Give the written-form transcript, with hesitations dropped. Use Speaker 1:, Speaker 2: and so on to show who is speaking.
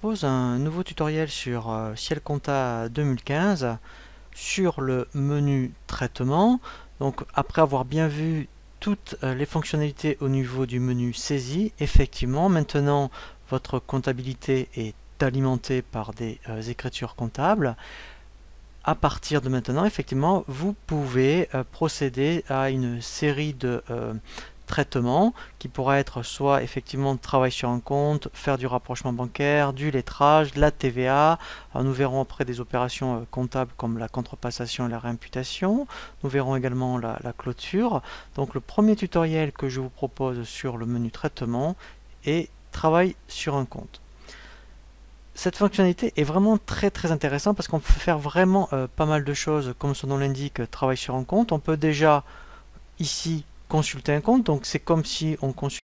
Speaker 1: propose un nouveau tutoriel sur Ciel Compta 2015 sur le menu traitement. Donc après avoir bien vu toutes les fonctionnalités au niveau du menu saisie, effectivement maintenant votre comptabilité est alimentée par des écritures comptables. À partir de maintenant, effectivement, vous pouvez procéder à une série de traitements qui pourra être soit effectivement de travail sur un compte, faire du rapprochement bancaire, du lettrage, de la TVA. Alors, nous verrons après des opérations comptables comme la contrepassation et la réimputation. Nous verrons également la clôture. Donc le premier tutoriel que je vous propose sur le menu traitement est travail sur un compte. Cette fonctionnalité est vraiment très intéressante parce qu'on peut faire vraiment pas mal de choses comme son nom l'indique, travail sur un compte. On peut déjà ici consulter un compte, donc c'est comme si on consultait